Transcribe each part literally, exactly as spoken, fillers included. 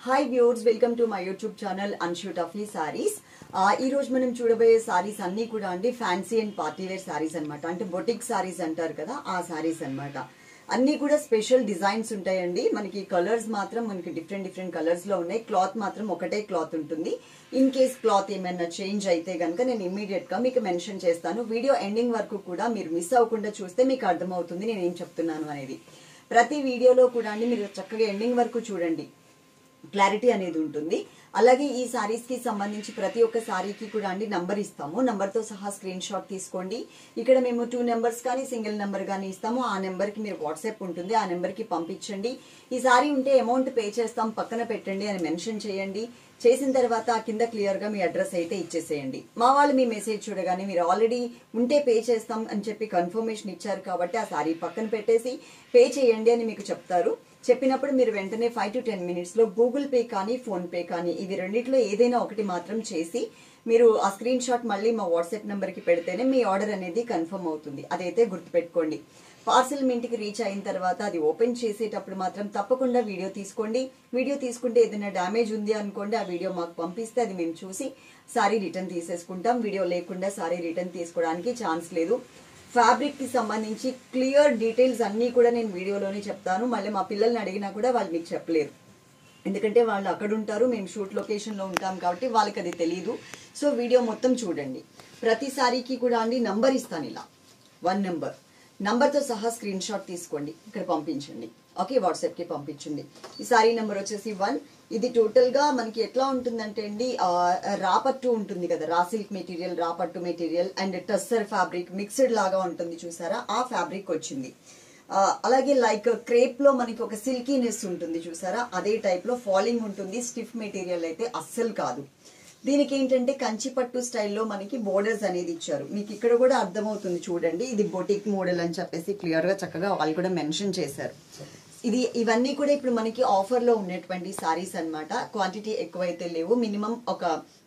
Hi viewers, welcome to my YouTube channel Anshu Taffy saris. ఈ రోజు మనం చూడబోయే సారీస్ అన్ని కూడా అండి fancy and party wear saris అనమాట. అంటే బొటిక్ సారీస్ అంటారు కదా, ఆ సారీస్ అనమాట. అన్ని కూడా స్పెషల్ డిజైన్స్ ఉంటాయండి. మనకి కలర్స్ మాత్రం మనకి డిఫరెంట్ డిఫరెంట్ కలర్స్ లో ఉన్నాయి. క్లాత్ మాత్రం ఒకటే క్లాత్ ఉంటుంది. ఇన్ కేస్ క్లాత్ ఏమైనా చేంజ్ అయితే కనుక నేను ఇమీడియట్ గా మీకు మెన్షన్ చేస్తాను. వీడియో ఎండింగ్ వరకు కూడా మీరు మిస్ అవ్వకుండా చూస్తే మీకు అర్థమవుతుంది నేను ఏం చెప్తున్నాను అనేది. ప్రతి వీడియోలో కూడా అండి మీరు చక్కగా ఎండింగ్ వరకు చూడండి, క్లారిటీ అనేది ఉంటుంది. అలాగే ఈ సారీస్ కి సంబంధించి ప్రతి ఒక్క సారీకి కూడా అండి నంబర్ ఇస్తాము. నంబర్ తో సహా స్క్రీన్ షాట్ తీసుకోండి. ఇక్కడ మేము టూ నెంబర్స్ కానీ సింగిల్ నెంబర్ కానీ ఇస్తాము. ఆ నెంబర్ కి మీరు వాట్సాప్ ఉంటుంది, ఆ నెంబర్ కి పంపించండి. ఈ సారీ ఉంటే అమౌంట్ పే చేస్తాం పక్కన పెట్టండి అని మెన్షన్ చేయండి. చేసిన తర్వాత కింద క్లియర్ గా మీ అడ్రస్ అయితే ఇచ్చేసేయండి. మా వాళ్ళు మీ మెసేజ్ చూడగానే మీరు ఆల్రెడీ ఉంటే పే చేస్తాం అని చెప్పి కన్ఫర్మేషన్ ఇచ్చారు కాబట్టి ఆ సారీ పక్కన పెట్టేసి పే చేయండి అని మీకు చెప్తారు. చెప్పినప్పుడు మీరు వెంటనే ఫైవ్ టు టెన్ మినిట్స్ లో గూగుల్ పే కానీ ఫోన్ పే కానీ ఇవి రెండిట్లో ఏదైనా ఒకటి మాత్రం చేసి మీరు ఆ స్క్రీన్ షాట్ మళ్ళీ మా వాట్సాప్ నెంబర్ కి పెడితేనే మీ ఆర్డర్ అనేది కన్ఫర్మ్ అవుతుంది. అదైతే గుర్తుపెట్టుకోండి. పార్సిల్ మీ ఇంటికి రీచ్ అయిన తర్వాత అది ఓపెన్ చేసేటప్పుడు మాత్రం తప్పకుండా వీడియో తీసుకోండి. వీడియో తీసుకుంటే ఏదైనా డ్యామేజ్ ఉంది అనుకోండి, ఆ వీడియో మాకు పంపిస్తే అది మేము చూసి సారీ రిటర్న్ తీసేసుకుంటాం. వీడియో లేకుండా సారీ రిటర్న్ తీసుకోవడానికి ఛాన్స్ లేదు. ఫ్యాబ్రిక్ కి సంబంధించి క్లియర్ డీటెయిల్స్ అన్ని కూడా నేను వీడియోలోనే చెప్తాను. మళ్ళీ మా పిల్లల్ని అడిగినా కూడా వాళ్ళు మీకు చెప్పలేరు, ఎందుకంటే వాళ్ళు అక్కడ ఉంటారు, మేము షూట్ లొకేషన్ లో ఉంటాం కాబట్టి వాళ్ళకి అది తెలియదు. సో వీడియో మొత్తం చూడండి. ప్రతి సారీకి కూడా అండి నంబర్ ఇస్తాను, ఇలా వన్ నెంబర్ నంబర్ తో సహా స్క్రీన్ షాట్ తీసుకోండి, ఇక్కడ పంపించండి. ఓకే, వాట్సాప్ కి పంపించండి. ఈ సారీ నెంబర్ వచ్చేసి వన్. ఇది టోటల్ గా మనకి ఎట్లా ఉంటుందంటే అండి, రాపట్టు ఉంటుంది కదా, రా సిల్క్ మెటీరియల్, రాపట్టు material and tussar fabric mixed లాగా ఉంటుంది చూసారా, ఆ ఫ్యాబ్రిక్ వచ్చింది. అలాగే లైక్ క్రేప్ లో మనకి ఒక సిల్కీనెస్ ఉంటుంది చూసారా, అదే టైప్ లో ఫాలింగ్ ఉంటుంది. స్టిఫ్ మెటీరియల్ అయితే అస్సలు కాదు. దీనికి ఏంటంటే కంచిపట్టు స్టైల్లో మనకి బోర్డర్స్ అనేది ఇచ్చారు. మీకు ఇక్కడ కూడా అర్థమవుతుంది చూడండి, ఇది బొటిక్ మోడల్ అని చెప్పేసి క్లియర్ గా చక్కగా వాళ్ళు కూడా మెన్షన్ చేశారు. ఇది ఇవన్నీ కూడా ఇప్పుడు మనకి ఆఫర్ లో ఉన్నటువంటి సారీస్ అన్నమాట. క్వాంటిటీ ఎక్కువైతే లేవు, మినిమం ఒక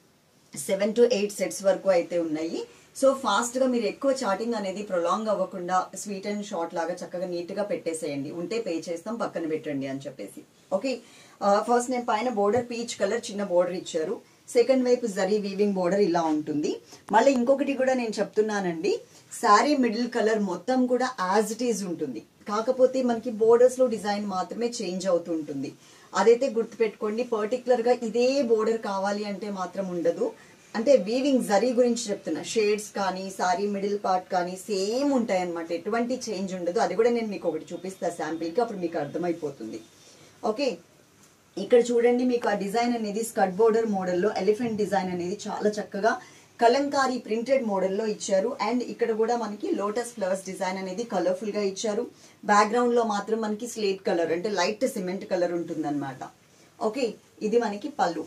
సెవెన్ టు ఎయిట్ సెట్స్ వరకు అయితే ఉన్నాయి. సో ఫాస్ట్ గా మీరు ఎక్కువ చాటింగ్ అనేది ప్రొలాంగ్ అవ్వకుండా స్వీట్ అండ్ షార్ట్ లాగా చక్కగా నీట్ గా పెట్టేసేయండి. ఉంటే పే చేస్తాం పక్కన పెట్టండి అని చెప్పేసి. ఓకే, ఫస్ట్ నేను పైన బోర్డర్ పీచ్ కలర్ చిన్న బోర్డర్ ఇచ్చారు. సెకండ్ వైపు జరీ వీవింగ్ బోర్డర్ ఇలా ఉంటుంది. మళ్ళీ ఇంకొకటి కూడా నేను చెప్తున్నానండి, శారీ మిడిల్ కలర్ మొత్తం కూడా యాజ్ ఇట్ ఈజ్ ఉంటుంది. కాకపోతే మనకి బోర్డర్స్ లో డిజైన్ మాత్రమే చేంజ్ అవుతూ ఉంటుంది. అదైతే గుర్తుపెట్టుకోండి. పర్టికులర్ గా ఇదే బోర్డర్ కావాలి అంటే మాత్రం ఉండదు. అంటే వీవింగ్ జరీ గురించి చెప్తున్నా, షేడ్స్ కానీ సారీ మిడిల్ పార్ట్ కానీ సేమ్ ఉంటాయి అనమాట, ఎటువంటి చేంజ్ ఉండదు. అది కూడా నేను మీకు ఒకటి చూపిస్తా శాంపిల్ కి, అప్పుడు మీకు అర్థమైపోతుంది. ఓకే, ఇక్కడ చూడండి, మీకు ఆ డిజైన్ అనేది స్కర్ట్ బోర్డర్ మోడల్లో ఎలిఫెంట్ డిజైన్ అనేది చాలా చక్కగా కలంకారీ ప్రింటెడ్ మోడల్లో ఇచ్చారు. అండ్ ఇక్కడ కూడా మనకి లోటస్ ఫ్లవర్స్ డిజైన్ అనేది కలర్ఫుల్ గా ఇచ్చారు. బ్యాక్గ్రౌండ్ లో మాత్రం మనకి స్లేట్ కలర్ అంటే లైట్ సిమెంట్ కలర్ ఉంటుందన్నమాట. ఓకే, ఇది మనకి పళ్ళు.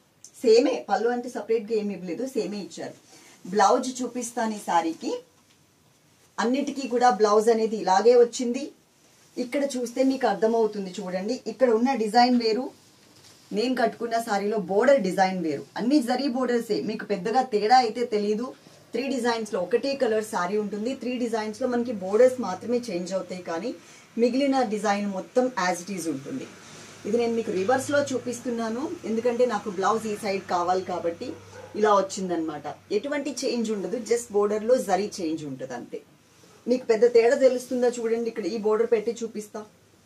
సేమే పళ్ళు అంటే సపరేట్ గా ఏమి ఇవ్వలేదు, సేమే ఇచ్చారు. బ్లౌజ్ చూపిస్తాను ఈ సారీకి. అన్నిటికీ కూడా బ్లౌజ్ అనేది ఇలాగే వచ్చింది. ఇక్కడ చూస్తే మీకు అర్థమవుతుంది చూడండి, ఇక్కడ ఉన్న డిజైన్ వేరు, నేను కట్టుకున్న సారీలో బోర్డర్ డిజైన్ వేరు. అన్ని జరీ బోర్డర్సే, మీకు పెద్దగా తేడా అయితే తెలియదు. త్రీ డిజైన్స్ లో ఒకటే కలర్ సారీ ఉంటుంది. త్రీ డిజైన్స్ లో మనకి బోర్డర్స్ మాత్రమే చేంజ్ అవుతాయి, కానీ మిగిలిన డిజైన్ మొత్తం యాజ్ ఇట్ ఈజ్ ఉంటుంది. ఇది నేను మీకు రివర్స్ లో చూపిస్తున్నాను, ఎందుకంటే నాకు బ్లౌజ్ ఈ సైడ్ కావాలి కాబట్టి ఇలా వచ్చిందనమాట. ఎటువంటి చేంజ్ ఉండదు, జస్ట్ బోర్డర్ లో జరీ చేంజ్ ఉంటుంది అంతే. మీకు పెద్ద తేడా తెలుస్తుందా చూడండి, ఇక్కడ ఈ బోర్డర్ పెట్టి చూపిస్తా,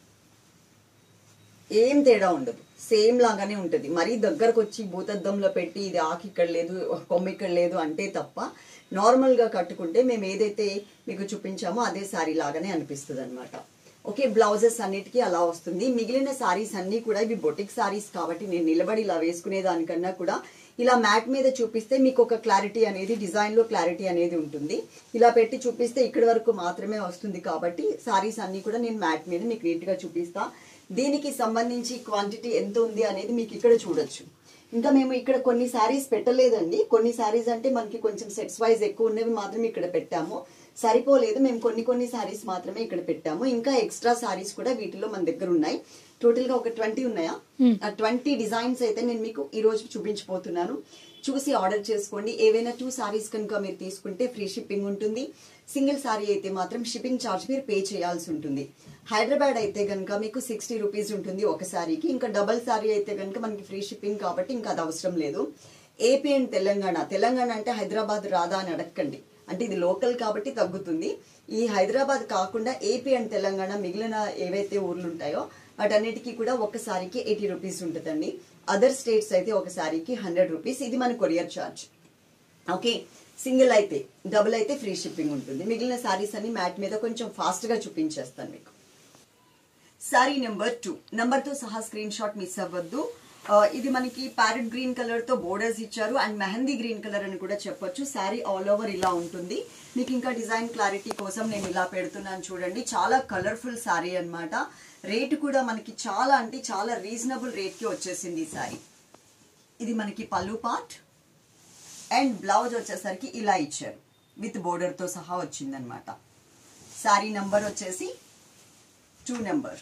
ఏం తేడా ఉండదు, సేమ్ లాగానే ఉంటది. మరీ దగ్గరకు వచ్చి భూతద్దంలో పెట్టి ఇది ఆకి ఇక్కడ లేదు కొమ్మ ఇక్కడ లేదు అంటే తప్ప, నార్మల్ గా కట్టుకుంటే మేము ఏదైతే మీకు చూపించామో అదే సారీ లాగానే అనిపిస్తుంది అనమాట. ఓకే, బ్లౌజెస్ అన్నిటికీ అలా వస్తుంది. మిగిలిన సారీస్ అన్ని కూడా ఇవి బొటిక్ సారీస్ కాబట్టి నేను నిలబడి ఇలా వేసుకునే దానికన్నా కూడా ఇలా మ్యాట్ మీద చూపిస్తే మీకు ఒక క్లారిటీ అనేది, డిజైన్ లో క్లారిటీ అనేది ఉంటుంది. ఇలా పెట్టి చూపిస్తే ఇక్కడి వరకు మాత్రమే వస్తుంది కాబట్టి సారీస్ అన్ని కూడా నేను మ్యాట్ మీద మీకు నీట్ గా చూపిస్తా. దీనికి సంబంధించి క్వాంటిటీ ఎంత ఉంది అనేది మీకు ఇక్కడ చూడొచ్చు. ఇంకా మేము ఇక్కడ కొన్ని శారీస్ పెట్టలేదండి. కొన్ని శారీస్ అంటే మనకి కొంచెం సెట్స్ వైజ్ ఎక్కువ ఉన్నవి మాత్రమే ఇక్కడ పెట్టాము, సరిపోలేదు. మేము కొన్ని కొన్ని శారీస్ మాత్రమే ఇక్కడ పెట్టాము. ఇంకా ఎక్స్ట్రా శారీస్ కూడా వీటిలో మన దగ్గర ఉన్నాయి. టోటల్ గా ఒక ట్వంటీ ఉన్నాయా, ఆ ట్వంటీ డిజైన్స్ అయితే నేను మీకు ఈ రోజు చూపించబోతున్నాను. చూసి ఆర్డర్ చేసుకోండి. ఏవైనా టూ సారీస్ కనుక మీరు తీసుకుంటే ఫ్రీ షిప్పింగ్ ఉంటుంది. సింగిల్ సారీ అయితే మాత్రం షిప్పింగ్ ఛార్జ్ మీరు పే చేయాల్సి ఉంటుంది. హైదరాబాద్ అయితే కనుక మీకు సిక్స్టీ రూపీస్ ఉంటుంది ఒక శారీకి. ఇంకా డబల్ శారీ అయితే కనుక మనకి ఫ్రీ షిప్పింగ్ కాబట్టి ఇంకా అది అవసరం లేదు. ఏపీ అండ్ తెలంగాణ, తెలంగాణ అంటే హైదరాబాద్ రాదా అని అడగండి, అంటే ఇది లోకల్ కాబట్టి తగ్గుతుంది. ఈ హైదరాబాద్ కాకుండా ఏపీ అండ్ తెలంగాణ మిగిలిన ఏవైతే ఊర్లు ఉంటాయో వాటన్నిటికీ కూడా ఒక శారీకి ఎయిటీ రూపీస్ ఉంటుందండి. అదర్ స్టేట్స్ అయితే ఒక శారీకి హండ్రెడ్ రూపీస్, ఇది మన కొరియర్ ఛార్జ్. ఓకే, సింగిల్ అయితే, డబుల్ అయితే ఫ్రీ షిప్పింగ్ ఉంటుంది. మిగిలిన శారీస్ అన్ని మ్యాట్ మీద కొంచెం ఫాస్ట్ గా చూపించేస్తాను మీకు. శారీ నెంబర్ టూ, నెంబర్ తో సహా స్క్రీన్ షాట్ మిస్ అవ్వద్దు. ఇది మనకి ప్యారెట్ గ్రీన్ కలర్ తో బోర్డర్స్ ఇచ్చారు అండ్ మెహందీ గ్రీన్ కలర్ అని కూడా చెప్పొచ్చు. శారీ ఆల్ ఓవర్ ఇలా ఉంటుంది. మీకు ఇంకా డిజైన్ క్లారిటీ కోసం నేను ఇలా పెడుతున్నాను చూడండి. చాలా కలర్ఫుల్ శారీ అన్నమాట. రేట్ కూడా మనకి చాలా అంటే చాలా రీజనబుల్ రేట్ కి వచ్చేసింది ఈ శారీ. ఇది మనకి పళ్ళు పార్ట్ అండ్ బ్లౌజ్ వచ్చేసరికి ఇలా ఇచ్చారు, విత్ బోర్డర్ తో సహా వచ్చింది అనమాట. శారీ నంబర్ వచ్చేసి two number.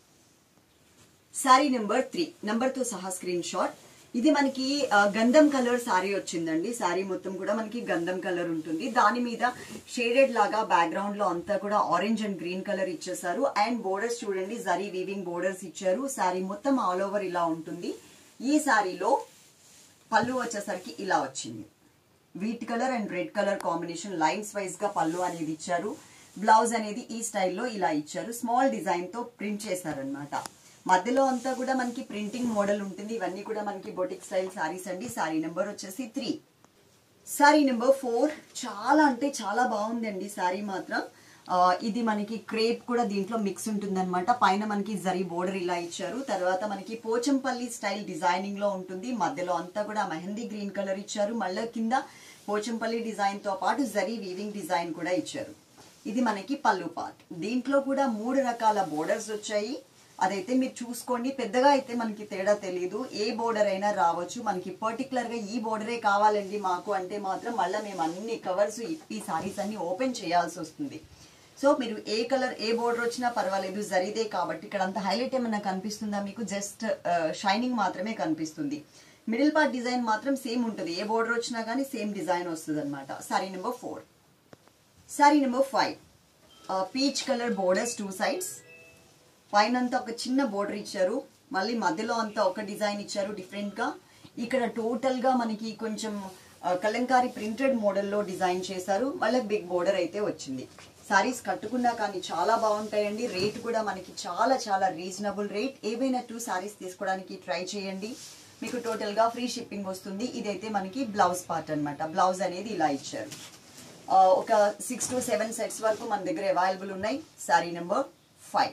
Sari number three, number తో సహా స్క్రీన్ షాట్. ఇది మనకి గంధం కలర్ శారీ వచ్చిందండి. శారీ మొత్తం కూడా మనకి గంధం కలర్ ఉంటుంది. దాని మీద షేడెడ్ లాగా బ్యాక్గ్రౌండ్ లో అంతా కూడా ఆరెంజ్ అండ్ గ్రీన్ కలర్ ఇచ్చేసారు. అండ్ బోర్డర్స్ చూడండి, జరీ వీవింగ్ బోర్డర్స్ ఇచ్చారు. శారీ మొత్తం ఆల్ ఓవర్ ఇలా ఉంటుంది. ఈ శారీలో పళ్ళు వచ్చేసరికి ఇలా వచ్చింది, wheat colour and red colour combination lines wise గా పళ్ళు అనేది ఇచ్చారు. బ్లౌజ్ అనేది ఈ స్టైల్లో ఇలా ఇచ్చారు. స్మాల్ డిజైన్ తో ప్రింట్ చేశారనమాట. మధ్యలో అంతా కూడా మనకి ప్రింటింగ్ మోడల్ ఉంటుంది. ఇవన్నీ కూడా మనకి బొటిక్ స్టైల్ సారీస్ అండి. సారీ నెంబర్ వచ్చేసి త్రీ. సారీ నెంబర్ ఫోర్, చాలా అంటే చాలా బాగుందండి సారీ మాత్రం. ఇది మనకి క్రేప్ కూడా దీంట్లో మిక్స్ ఉంటుంది అనమాట. పైన మనకి జరీ బోర్డర్ ఇలా ఇచ్చారు. తర్వాత మనకి పోచంపల్లి స్టైల్ డిజైనింగ్ లో ఉంటుంది. మధ్యలో అంతా కూడా మెహందీ గ్రీన్ కలర్ ఇచ్చారు. మళ్ళీ కింద పోచంపల్లి డిజైన్ తో పాటు జరీ వీవింగ్ డిజైన్ కూడా ఇచ్చారు. ఇది మనకి పళ్ళు పార్ట్. దీంట్లో కూడా మూడు రకాల బోర్డర్స్ వచ్చాయి. అదైతే మీరు చూసుకోండి, పెద్దగా అయితే మనకి తేడా తెలియదు. ఏ బోర్డర్ అయినా రావచ్చు. మనకి పర్టికులర్ గా ఈ బోర్డరే కావాలండి మాకు అంటే మాత్రం మళ్ళీ మేము అన్ని కవర్స్ ఇప్పి సారీస్ అన్ని ఓపెన్ చేయాల్సి వస్తుంది. సో మీరు ఏ కలర్ ఏ బోర్డర్ వచ్చినా పర్వాలేదు, జరీదే కాబట్టి. ఇక్కడ అంత హైలైట్ ఏమన్నా కనిపిస్తుందా మీకు? జస్ట్ షైనింగ్ మాత్రమే కనిపిస్తుంది. మిడిల్ పార్ట్ డిజైన్ మాత్రం సేమ్ ఉంటుంది. ఏ బోర్డర్ వచ్చినా కానీ సేమ్ డిజైన్ వస్తుంది అనమాట. Sari number four. Sari number five, peach colour borders two sides. పైన అంతా ఒక చిన్న బోర్డర్ ఇచ్చారు. మళ్ళీ మధ్యలో అంతా ఒక డిజైన్ ఇచ్చారు డిఫరెంట్ గా. ఇక్కడ టోటల్ గా మనకి కొంచెం కలంకారీ ప్రింటెడ్ మోడల్లో డిజైన్ చేశారు. మళ్ళీ బిగ్ బోర్డర్ అయితే వచ్చింది. సారీస్ కట్టుకున్నా కానీ చాలా బాగుంటాయండి. రేట్ కూడా మనకి చాలా చాలా రీజనబుల్ రేట్. ఏవైనా టూ సారీస్ తీసుకోవడానికి ట్రై చేయండి. మీకు టోటల్ గా ఫ్రీ షిప్పింగ్ వస్తుంది. ఇదైతే మనకి బ్లౌజ్ పార్ట్ అనమాట. బ్లౌజ్ అనేది ఇలా ఇచ్చారు. ఒక సిక్స్ టు సెవెన్ సెట్స్ వరకు మన దగ్గర అవైలబుల్ ఉన్నాయి. Sari number five.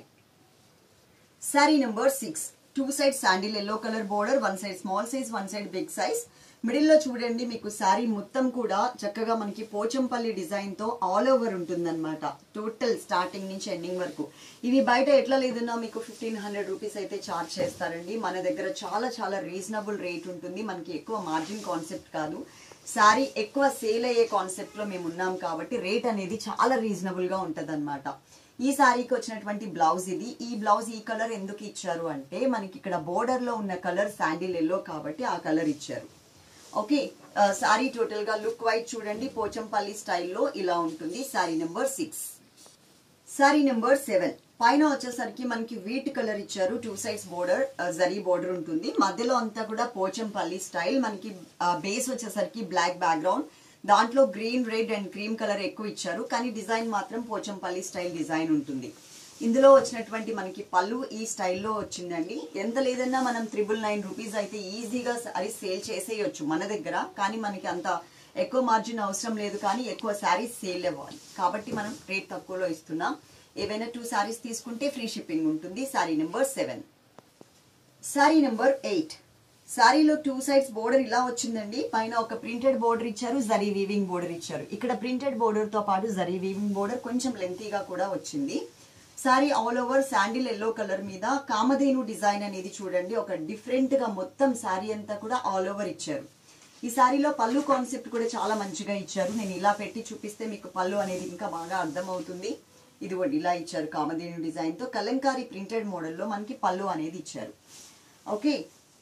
Sari number six, two side sandal yellow colour border, one side small size, one side big size. Middle లో చూడండి మీకు శారీ మొత్తం కూడా చక్కగా మనకి పోచంపల్లి డిజైన్ తో ఆల్ ఓవర్ ఉంటుంది అనమాట. టోటల్ స్టార్టింగ్ నుంచి ఎండింగ్ వరకు. ఇవి బయట ఎట్లా లేదన్నా మీకు ఫిఫ్టీన్ హండ్రెడ్ రూపీస్ అయితే చార్జ్ చేస్తారండి. మన దగ్గర చాలా చాలా రీజనబుల్ రేట్ ఉంటుంది. మనకి ఎక్కువ మార్జిన్ కాన్సెప్ట్ కాదు. శారీ ఎక్కువ సేల్ అయ్యే కాన్సెప్ట్ లో మేము ఉన్నాం కాబట్టి రేట్ అనేది చాలా రీజనబుల్ గా ఉంటది అనమాట. ఈ శారీకి వచ్చినటువంటి బ్లౌజ్ ఇది. ఈ బ్లౌజ్ ఈ కలర్ ఎందుకు ఇచ్చారు అంటే మనకి ఇక్కడ బోర్డర్ లో ఉన్న కలర్ శాండిల్ ఎల్లో కాబట్టి ఆ కలర్ ఇచ్చారు. ఓకే, శారీ టోటల్ గా లుక్ వైజ్ చూడండి, పోచంపల్లి స్టైల్లో ఇలా ఉంటుంది. Sari number six. Sari number seven, పైన వచ్చేసరికి మనకి వీట్ కలర్ ఇచ్చారు. Two sides border, zari border ఉంటుంది. మధ్యలో అంతా కూడా పోచంపల్లి స్టైల్. మనకి బేస్ వచ్చేసరికి బ్లాక్ బ్యాక్గ్రౌండ్, దాంట్లో green, red and cream colour ఎక్కువ ఇచ్చారు. కానీ డిజైన్ మాత్రం పోచంపల్లి స్టైల్ డిజైన్ ఉంటుంది. ఇందులో వచ్చినటువంటి మనకి పళ్ళు ఈ స్టైల్లో వచ్చిందండి. ఎంత లేదన్నా మనం త్రిబుల్ నైన్ రూపీస్ అయితే ఈజీగా సారీస్ సేల్ చేసేయచ్చు మన దగ్గర. కానీ మనకి అంత ఎక్కువ మార్జిన్ అవసరం లేదు, కానీ ఎక్కువ శారీస్ సేల్ అవ్వాలి కాబట్టి మనం రేట్ తక్కువలో ఇస్తున్నాం. ఏవైనా టూ శారీస్ తీసుకుంటే ఫ్రీ షిప్పింగ్ ఉంటుంది. Sari number seven. Sari number eight, శారీలో టూ సైడ్స్ బోర్డర్ ఇలా వచ్చిందండి. పైన ఒక ప్రింటెడ్ బోర్డర్ ఇచ్చారు, జరీ వీవింగ్ బోర్డర్ ఇచ్చారు. ఇక్కడ ప్రింటెడ్ బోర్డర్ తో పాటు జరీ వీవింగ్ బోర్డర్ కొంచెం లెంతీగా కూడా వచ్చింది. Sari all over sandal yellow colour మీద కామధేను డిజైన్ అనేది చూడండి, ఒక డిఫరెంట్ గా మొత్తం శారీ అంతా కూడా ఆల్ ఓవర్ ఇచ్చారు. ఈ శారీలో పళ్ళు కాన్సెప్ట్ కూడా చాలా మంచిగా ఇచ్చారు. నేను ఇలా పెట్టి చూపిస్తే మీకు పళ్ళు అనేది ఇంకా బాగా అర్థం అవుతుంది. ఇది ఇలా ఇచ్చారు కామధేను డిజైన్ తో. కలంకారీ ప్రింటెడ్ మోడల్లో మనకి పళ్ళు అనేది ఇచ్చారు. ఓకే,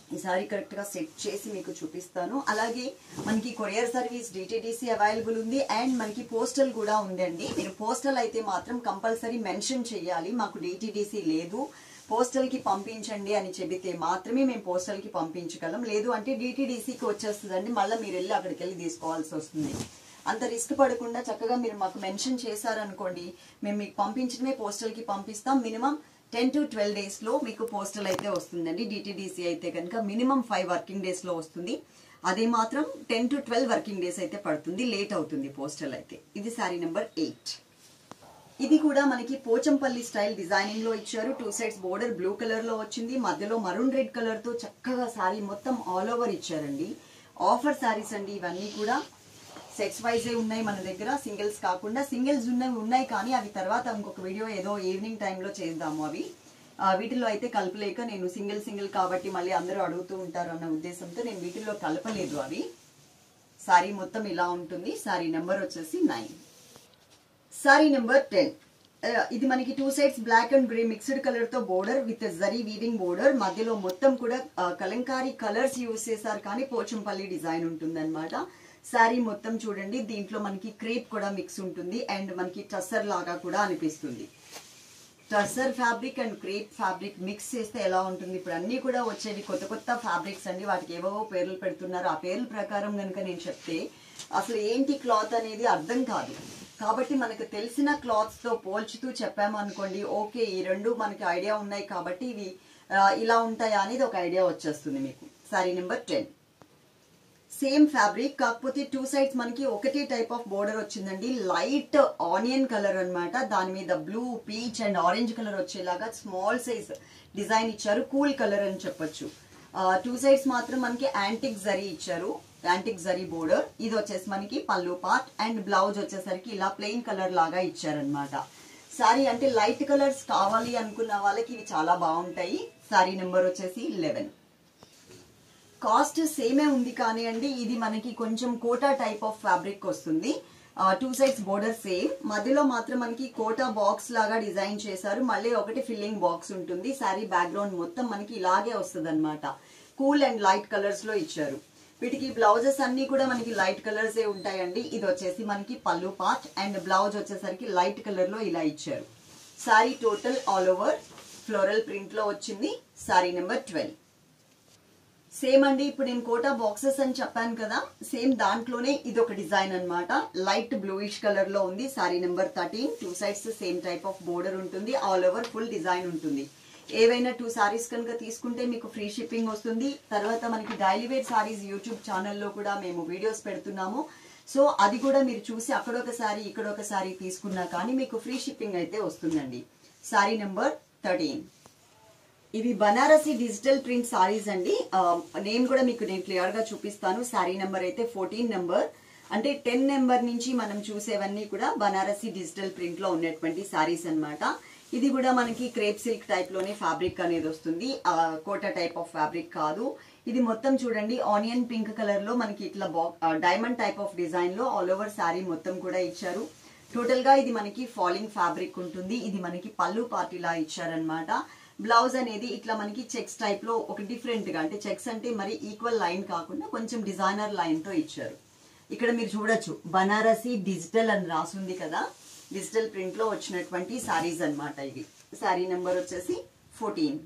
ఈ సారీ కరెక్ట్గా సెట్ చేసి మీకు చూపిస్తాను. అలాగే మనకి కొరియర్ సర్వీస్ డిటిడిసి అవైలబుల్ ఉంది అండ్ మనకి పోస్టల్ కూడా ఉందండి. మీరు పోస్టల్ అయితే మాత్రం కంపల్సరీ మెన్షన్ చేయాలి, మాకు డిటిడిసి లేదు పోస్టల్కి పంపించండి అని చెబితే మాత్రమే మేము పోస్టల్కి పంపించగలం. లేదు అంటే డిటిడిసికి వచ్చేస్తుందండి, మళ్ళీ మీరు వెళ్ళి అక్కడికి వెళ్ళి తీసుకోవాల్సి వస్తుంది. అంత రిస్క్ పడకుండా చక్కగా మీరు మాకు మెన్షన్ చేశారనుకోండి, మేము మీకు పంపించడమే పోస్టల్కి పంపిస్తాం. మినిమం టెన్ టు ట్వెల్వ్ డేస్లో మీకు పోస్టల్ అయితే వస్తుందండి. డిటిడిసి అయితే కనుక మినిమం ఫైవ్ వర్కింగ్ డేస్లో వస్తుంది, అదే మాత్రం ten to twelve working days అయితే పడుతుంది, లేట్ అవుతుంది పోస్టల్ అయితే. ఇది శారీ నెంబర్ ఎయిట్. ఇది కూడా మనకి పోచంపల్లి స్టైల్ డిజైనింగ్ లో ఇచ్చారు. Two sides border blue colour లో వచ్చింది, మధ్యలో మరూన్ రెడ్ కలర్ తో చక్కగా శారీ మొత్తం ఆల్ ఓవర్ ఇచ్చారండి. ఆఫర్ శారీస్ అండి ఇవన్నీ కూడా. సెట్స్ వైజే ఉన్నాయి మన దగ్గర, సింగిల్స్ కాకుండా. సింగిల్స్ ఉన్నవి ఉన్నాయి కానీ అవి తర్వాత ఇంకొక వీడియో ఏదో ఈవినింగ్ టైంలో చేద్దాము. అవి వీటిలో అయితే కలపలేక నేను సింగిల్ సింగిల్ కాబట్టి మళ్ళీ అందరూ అడుగుతూ ఉంటారు అన్న ఉద్దేశంతో నేను వీటిల్లో కలపలేదు అవి. శారీ మొత్తం ఇలా ఉంటుంది. శారీ నెంబర్ వచ్చేసి నైన్. Sari number ten. ఇది మనకి two sides black and grey mixed colour తో border with zari weaving border, మధ్యలో మొత్తం కూడా కలంకారీ కలర్స్ యూజ్ చేశారు కానీ పోచంపల్లి డిజైన్ ఉంటుంది అనమాట. శారీ మొత్తం చూడండి, దీంట్లో మనకి క్రేప్ కూడా మిక్స్ ఉంటుంది అండ్ మనకి టస్సర్ లాగా కూడా అనిపిస్తుంది. Tussar fabric and crepe fabric mix చేస్తే ఎలా ఉంటుంది? ఇప్పుడు అన్ని కూడా వచ్చేవి కొత్త కొత్త ఫ్యాబ్రిక్స్ అండి, వాటికి ఏవో పేర్లు పెడుతున్నారు. ఆ పేర్ల ప్రకారం కనుక నేను చెప్తే అసలు ఏంటి క్లాత్ అనేది అర్థం కాదు. కాబట్టి మనకు తెలిసిన క్లాత్స్ తో పోల్చుతూ చెప్పాము అనుకోండి, ఓకే ఈ రెండు మనకి ఐడియా ఉన్నాయి కాబట్టి ఇవి ఇలా ఉంటాయా అనేది ఒక ఐడియా వచ్చేస్తుంది మీకు. Sari number ten. Same fabric కాకపోతే టూ సైడ్స్ మనకి ఒకటే టైప్ ఆఫ్ బోర్డర్ వచ్చిందండి. లైట్ ఆనియన్ కలర్ అన్నమాట, దాని మీద blue, peach and orange colour వచ్చేలాగా స్మాల్ సైజ్ డిజైన్ ఇచ్చారు. కూల్ కలర్ అని చెప్పొచ్చు. టూ సైడ్స్ మాత్రం మనకి యాంటిక్ జరీ ఇచ్చారు, యాంటిక్ జరీ బోర్డర్. ఇది వచ్చేసి మనకి పళ్ళు పార్ట్ అండ్ బ్లౌజ్ వచ్చేసరికి ఇలా ప్లెయిన్ కలర్ లాగా ఇచ్చారనమాట. సారీ అంటే లైట్ కలర్స్ కావాలి అనుకున్న వాళ్ళకి ఇవి చాలా బాగుంటాయి. సారీ నెంబర్ వచ్చేసి లెవెన్. కాస్ట్ సేమే ఉంది కానీ అండి ఇది మనకి కొంచెం కోటా టైప్ ఆఫ్ ఫ్యాబ్రిక్ వస్తుంది. టూ సైడ్స్ బోర్డర్ సేమ్, మధ్యలో మాత్రం మనకి కోటా బాక్స్ లాగా డిజైన్ చేశారు. మళ్ళీ ఒకటి ఫిల్లింగ్ బాక్స్ ఉంటుంది. శారీ బ్యాక్గ్రౌండ్ మొత్తం మనకి ఇలాగే వస్తుంది అనమాట. కూల్ అండ్ లైట్ కలర్స్ లో ఇచ్చారు. వీటికి బ్లౌజెస్ అన్ని కూడా మనకి లైట్ కలర్స్ ఏ ఉంటాయండి. ఇది వచ్చేసి మనకి పళ్ళు పార్ట్ అండ్ బ్లౌజ్ వచ్చేసరికి లైట్ కలర్ లో ఇలా ఇచ్చారు. Sari total all over floral print లో వచ్చింది. Sari number twelve. సేమ్ అండి, ఇప్పుడు నేను కోటా బాక్సెస్ అని చెప్పాను కదా, సేమ్ దాంట్లోనే ఇది ఒక డిజైన్ అనమాట. లైట్ బ్లూయిష్ కలర్ లో ఉంది. Sari number thirteen. Two sides same type of border ఉంటుంది. ఆల్ ఓవర్ ఫుల్ డిజైన్ ఉంటుంది. ఏవైనా టూ సారీస్ కనుక తీసుకుంటే మీకు ఫ్రీ షిప్పింగ్ వస్తుంది. తర్వాత మనకి డైలీ వేర్ సారీస్ యూట్యూబ్ ఛానల్లో కూడా మేము వీడియోస్ పెడుతున్నాము. సో అది కూడా మీరు చూసి అక్కడ ఒక సారీ ఇక్కడ ఒక సారీ తీసుకున్నా కానీ మీకు ఫ్రీ షిప్పింగ్ అయితే వస్తుందండి. Sari number thirteen. ఇవి బనారసి డిజిటల్ ప్రింట్ సారీస్ అండి. నేమ్ కూడా మీకు నేను క్లియర్ గా చూపిస్తాను. సారీ నెంబర్ అయితే ఫోర్టీన్ నెంబర్, అంటే టెన్ నెంబర్ నుంచి మనం చూసేవన్నీ కూడా బనారసి డిజిటల్ ప్రింట్ లో ఉన్నటువంటి సారీస్ అన్నమాట. ఇది కూడా మనకి క్రేప్ సిల్క్ టైప్ లోనే ఫ్యాబ్రిక్ అనేది వస్తుంది, కోటా టైప్ ఆఫ్ ఫ్యాబ్రిక్ కాదు. ఇది మొత్తం చూడండి ఆనియన్ పింక్ కలర్ లో మనకి ఇట్లా డైమండ్ టైప్ ఆఫ్ డిజైన్ లో ఆల్ ఓవర్ శారీ మొత్తం కూడా ఇచ్చారు. టోటల్ గా ఇది మనకి ఫాలింగ్ ఫ్యాబ్రిక్ ఉంటుంది. ఇది మనకి పళ్ళు పార్టీ లా ఇచ్చారనమాట. బ్లౌజ్ అనేది ఇట్లా మనకి చెక్స్ టైప్ లో ఒక డిఫరెంట్ గా, అంటే చెక్స్ అంటే మరి ఈక్వల్ లైన్ కాకుండా కొంచెం డిజైనర్ లైన్ తో ఇచ్చారు. ఇక్కడ మీరు చూడొచ్చు బనారసి డిజిటల్ అని రాసుంది కదా, డిజిటల్ ప్రింట్ లో వచ్చినటువంటి సారీస్ అన్నమాట ఇవి. సారీ నెంబర్ వచ్చేసి ఫోర్టీన్.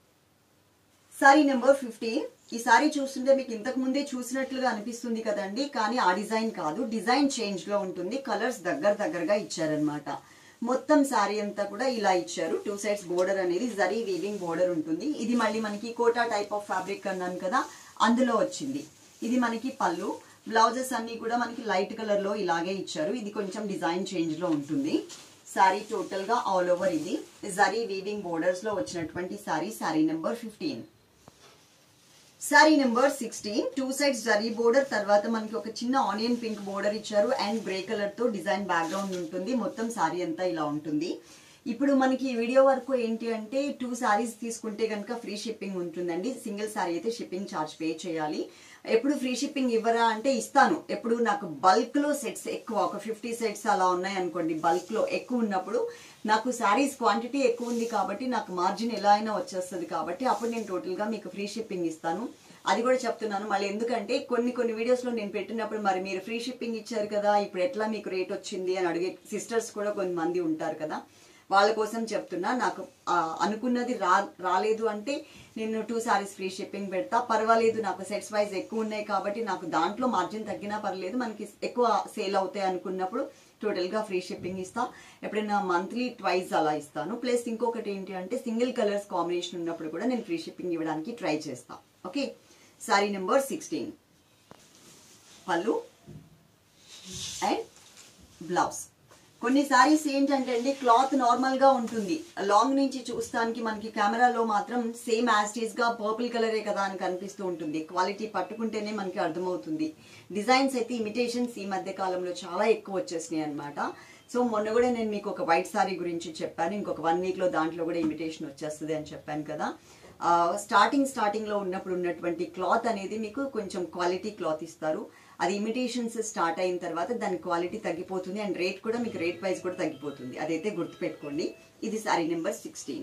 Sari number fifteen. ఈ సారీ చూస్తుంటే మీకు ఇంతకు ముందే చూసినట్లుగా అనిపిస్తుంది కదండి, కానీ ఆ డిజైన్ కాదు, డిజైన్ చేంజ్ లో ఉంటుంది. కలర్స్ దగ్గర దగ్గరగా ఇచ్చారనమాట. మొత్తం సారీ అంతా కూడా ఇలా ఇచ్చారు. టూ సైడ్స్ బోర్డర్ అనేది జరీ వీవింగ్ బోర్డర్ ఉంటుంది. ఇది మళ్ళీ మనకి కోటా టైప్ ఆఫ్ ఫ్యాబ్రిక్ అన్నాను కదా, అందులో వచ్చింది. ఇది మనకి పళ్ళు. బ్లౌజెస్ అన్ని కూడా మనకి లైట్ కలర్ లో ఇలాగే ఇచ్చారు. ఇది కొంచెం డిజైన్ చేంజ్ లో ఉంటుంది. సారీ టోటల్ గా ఆల్ ఓవర్ ఇది జరీ వీవింగ్ బోర్డర్స్ లో వచ్చినటువంటి sari. Sari number fifteen. Sari number sixteen. Two sides zari border, తర్వాత మనకి ఒక చిన్న ఆనియన్ పింక్ బోర్డర్ ఇచ్చారు అండ్ గ్రే కలర్ తో డిజైన్ బ్యాక్గ్రౌండ్ ఉంటుంది. మొత్తం సారీ అంతా ఇలా ఉంటుంది. ఇప్పుడు మనకి ఈ వీడియో వరకు ఏంటి అంటే టూ సారీస్ తీసుకుంటే కనుక ఫ్రీ షిప్పింగ్ ఉంటుందండి. సింగిల్ సారీ అయితే షిప్పింగ్ ఛార్జ్ పే చేయాలి. ఎప్పుడు ఫ్రీ షిప్పింగ్ ఇవ్వరా అంటే ఇస్తాను. ఎప్పుడు నాకు బల్క్ లో సెట్స్ ఎక్కువ, ఒక ఫిఫ్టీ సెట్స్ అలా ఉన్నాయి అనుకోండి, బల్క్ లో ఎక్కువ ఉన్నప్పుడు నాకు సారీస్ క్వాంటిటీ ఎక్కువ ఉంది కాబట్టి నాకు మార్జిన్ ఎలా అయినా వచ్చేస్తుంది కాబట్టి అప్పుడు నేను టోటల్ గా మీకు ఫ్రీ షిప్పింగ్ ఇస్తాను. అది కూడా చెప్తున్నాను మళ్ళీ, ఎందుకంటే కొన్ని కొన్ని వీడియోస్ లో నేను పెట్టినప్పుడు మరి మీరు ఫ్రీ షిప్పింగ్ ఇచ్చారు కదా, ఇప్పుడు ఎట్లా మీకు రేట్ వచ్చింది అని అడిగే సిస్టర్స్ కూడా కొంతమంది ఉంటారు కదా, వాళ్ళ కోసం చెప్తున్నా. నాకు అనుకున్నది రా రాలేదు అంటే నేను టూ సారీస్ ఫ్రీ షిప్పింగ్ పెడతా, పర్వాలేదు నాకు సెట్స్ వైజ్ ఎక్కువ ఉన్నాయి కాబట్టి నాకు దాంట్లో మార్జిన్ తగ్గినా పర్లేదు, మనకి ఎక్కువ సేల్ అవుతాయి అనుకున్నప్పుడు టోటల్ గా ఫ్రీ షిప్పింగ్ ఇస్తా. ఎప్పుడైనా మంత్లీ ట్వైస్ అలా ఇస్తాను. ప్లస్ ఇంకొకటి ఏంటి అంటే సింగిల్ కలర్స్ కాంబినేషన్ ఉన్నప్పుడు కూడా నేను ఫ్రీ షిప్పింగ్ ఇవ్వడానికి ట్రై చేస్తా. ఓకే, సారీ నెంబర్ సిక్స్టీన్, పళ్ళు అండ్ బ్లౌజ్. కొన్ని సారీస్ ఏంటంటే అండి క్లాత్ నార్మల్ గా ఉంటుంది, లాంగ్ నుంచి చూస్తానికి మనకి కెమెరాలో మాత్రం సేమ్ యాస్టీస్ గా పర్పుల్ కలరే కదా అని కనిపిస్తూ ఉంటుంది. క్వాలిటీ పట్టుకుంటేనే మనకి అర్థమవుతుంది. డిజైన్స్ అయితే ఇమిటేషన్స్ ఈ మధ్య కాలంలో చాలా ఎక్కువ వచ్చేసినాయి అనమాట. సో మొన్న కూడా నేను మీకు ఒక వైట్ సారీ గురించి చెప్పాను, ఇంకొక వన్ వీక్ లో దాంట్లో కూడా ఇమిటేషన్ వచ్చేస్తుంది అని చెప్పాను కదా. స్టార్టింగ్ స్టార్టింగ్ లో ఉన్నప్పుడు ఉన్నటువంటి క్లాత్ అనేది మీకు కొంచెం క్వాలిటీ క్లాత్ ఇస్తారు. అది ఇమిటేషన్స్ స్టార్ట్ అయిన తర్వాత దాని క్వాలిటీ తగ్గిపోతుంది అండ్ రేట్ కూడా మీకు రేట్ వైజ్ కూడా తగ్గిపోతుంది. అదైతే గుర్తుపెట్టుకోండి. ఇది sari number sixteen.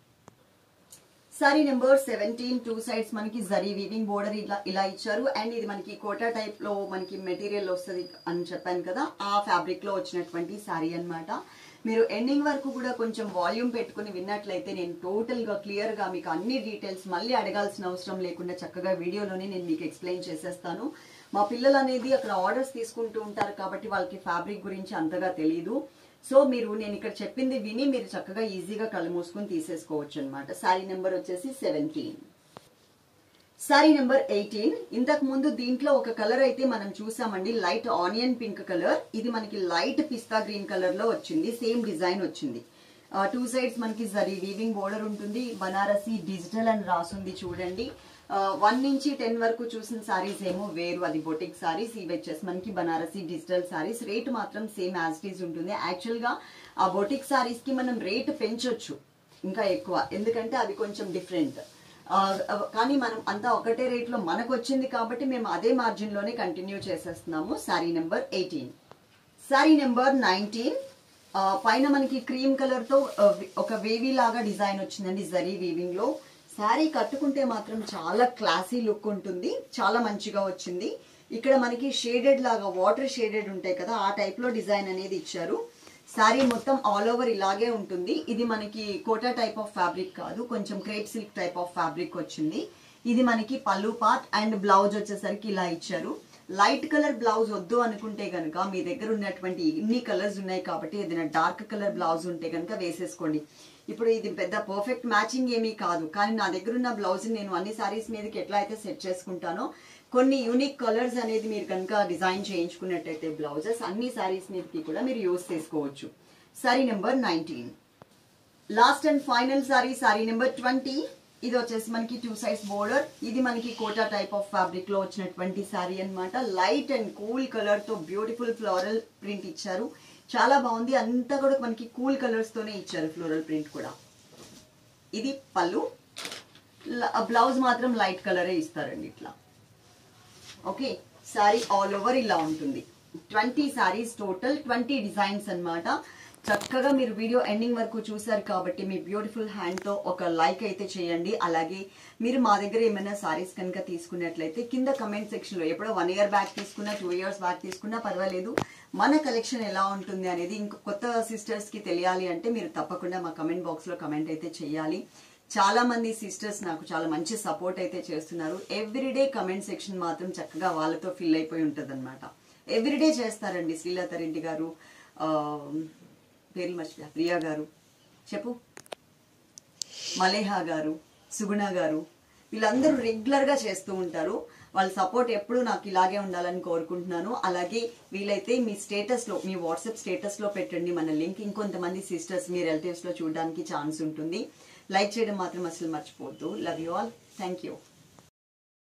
Sari number seventeen, two sides మనకి జరీ వీవింగ్ బోర్డర్ ఇలా ఇలా ఇచ్చారు. అండ్ ఇది మనకి కోటా టైప్ లో మనకి మెటీరియల్ వస్తుంది అని చెప్పాను కదా, ఆ ఫ్యాబ్రిక్ లో వచ్చినటువంటి సారీ అన్నమాట. మీరు ఎండింగ్ వరకు కూడా కొంచెం వాల్యూమ్ పెట్టుకుని విన్నట్లయితే నేను టోటల్ గా క్లియర్ గా మీకు అన్ని డీటెయిల్స్ మళ్ళీ అడగాల్సిన అవసరం లేకుండా చక్కగా వీడియోలోనే నేను మీకు ఎక్స్ప్లెయిన్ చేసేస్తాను. మా పిల్లలు అనేది అక్కడ ఆర్డర్స్ తీసుకుంటూ ఉంటారు కాబట్టి వాళ్ళకి ఫ్యాబ్రిక్ గురించి అంతగా తెలియదు. సో మీరు నేను ఇక్కడ చెప్పింది విని మీరు చక్కగా ఈజీగా కళ్ళు మూసుకుని తీసేసుకోవచ్చు అనమాట. సారీ నెంబర్ వచ్చేసి సెవెంటీన్. Sari number eighteen. ఇంతకు ముందు దీంట్లో ఒక కలర్ అయితే మనం చూసామండి, లైట్ ఆనియన్ పింక్ కలర్. ఇది మనకి లైట్ పిస్తా గ్రీన్ కలర్ లో వచ్చింది, సేమ్ డిజైన్ వచ్చింది. టూ సైడ్స్ మనకి జరీ వీవింగ్ బోర్డర్ ఉంటుంది. బనారసి డిజిటల్ అని రాసుంది చూడండి. వన్ నుంచి టెన్ వరకు చూసిన సారీస్ ఏమో వేరు, అది బొటిక్ సారీస్. ఇవి వచ్చేసి మనకి బనారసి డిజిటల్ సారీస్. రేట్ మాత్రం సేమ్ యాజ్ ఇట్ ఈజ్ ఉంటుంది. యాక్చువల్ గా ఆ బొటిక్ సారీస్ కి మనం రేట్ పెంచొచ్చు ఇంకా ఎక్కువ, ఎందుకంటే అవి కొంచెం డిఫరెంట్. కానీ మనం అంతా ఒకటే రేట్ లో మనకు వచ్చింది కాబట్టి మేము అదే మార్జిన్ లోనే కంటిన్యూ చేసేస్తున్నాము. Sari number eighteen. Sari number nineteen. పైన మనకి క్రీమ్ కలర్ తో ఒక వేవీ లాగా డిజైన్ వచ్చిందండి జరీ వీవింగ్ లో. శారీ కట్టుకుంటే మాత్రం చాలా క్లాసీ లుక్ ఉంటుంది, చాలా మంచిగా వచ్చింది. ఇక్కడ మనకి షేడెడ్ లాగా వాటర్ షేడెడ్ ఉంటాయి కదా, ఆ టైప్ లో డిజైన్ అనేది ఇచ్చారు. శారీ మొత్తం ఆల్ ఓవర్ ఇలాగే ఉంటుంది. ఇది మనకి కోటా టైప్ ఆఫ్ ఫ్యాబ్రిక్ కాదు, కొంచెం crepe silk type of fabric వచ్చింది. ఇది మనకి పళ్ళు పార్ట్ అండ్ బ్లౌజ్ వచ్చేసరికి ఇలా ఇచ్చారు. లైట్ కలర్ బ్లౌజ్ వద్దు అనుకుంటే కనుక మీ దగ్గర ఉన్నటువంటి ఇన్ని కలర్స్ ఉన్నాయి కాబట్టి ఏదైనా డార్క్ కలర్ బ్లౌజ్ ఉంటే కనుక వేసేసుకోండి. ఇప్పుడు ఇది పెద్ద పర్ఫెక్ట్ మ్యాచింగ్ ఏమీ కాదు, కానీ నా దగ్గర ఉన్న బ్లౌజ్ నేను అన్ని సారీస్ మీదకి ఎట్లా అయితే సెట్ చేసుకుంటానో కొన్ని యూనిక్ కలర్స్ అనేది మీరు కనుక డిజైన్ చేయించుకున్నట్టయితే బ్లౌజెస్ అన్ని సారీస్ మీదకి కూడా మీరు యూజ్ చేసుకోవచ్చు. Sari number nineteen. Last and final sari, sari number twenty. ఇది వచ్చేసి మనకి టూ సైడ్స్ బోర్డర్. ఇది మనకి కోటా టైప్ ఆఫ్ ఫ్యాబ్రిక్ లో వచ్చినటువంటి సారీ అన్నమాట. లైట్ అండ్ కూల్ కలర్ తో బ్యూటిఫుల్ ఫ్లోరల్ ప్రింట్ ఇచ్చారు, చాలా బాగుంది. అంతా కూడా మనకి కూల్ కలర్స్ తోనే ఇచ్చారు ఫ్లోరల్ ప్రింట్ కూడా. ఇది పళ్ళు, బ్లౌజ్ మాత్రం లైట్ కలరే ఇస్తారండి ఇట్లా. ఓకే, సారీ ఆల్ ఓవర్ ఇలా ఉంటుంది. Twenty saris total, twenty designs అన్నమాట. చక్కగా మీరు వీడియో ఎండింగ్ వరకు చూసారు కాబట్టి మీ బ్యూటిఫుల్ హ్యాండ్ తో ఒక లైక్ అయితే చేయండి. అలాగే మీరు మా దగ్గర ఏమైనా సారీస్ కనుక తీసుకున్నట్లయితే కింద కమెంట్ సెక్షన్ లో, ఎప్పుడో వన్ ఇయర్ బ్యాక్ తీసుకున్నా టూ ఇయర్స్ బ్యాక్ తీసుకున్నా పర్వాలేదు, మన కలెక్షన్ ఎలా ఉంటుంది అనేది ఇంకో కొత్త సిస్టర్స్ కి తెలియాలి అంటే మీరు తప్పకుండా మా కమెంట్ బాక్స్ లో కమెంట్ అయితే చేయాలి. చాలా మంది సిస్టర్స్ నాకు చాలా మంచి సపోర్ట్ అయితే చేస్తున్నారు. ఎవ్రీడే కమెంట్ సెక్షన్ మాత్రం చక్కగా వాళ్ళతో ఫిల్ అయిపోయి ఉంటుంది అనమాట. ఎవ్రీడే చేస్తారండి. శ్రీలత రెడ్డి గారు, పేరు మర్చిపోయా, ప్రియా గారు, చెప్పు, మలేహా గారు, సుగుణ గారు, వీళ్ళందరూ రెగ్యులర్ గా చేస్తూ ఉంటారు. వాళ్ళ సపోర్ట్ ఎప్పుడు నాకు ఇలాగే ఉండాలని కోరుకుంటున్నాను. అలాగే వీలైతే మీ స్టేటస్ లో, మీ వాట్సాప్ స్టేటస్ లో పెట్టండి మన లింక్. ఇంకొంతమంది సిస్టర్స్ మీ రిలేటివ్స్ లో చూడడానికి ఛాన్స్ ఉంటుంది. లైక్ చేయడం మాత్రం అసలు మర్చిపోవద్దు. Love you all. Thank you.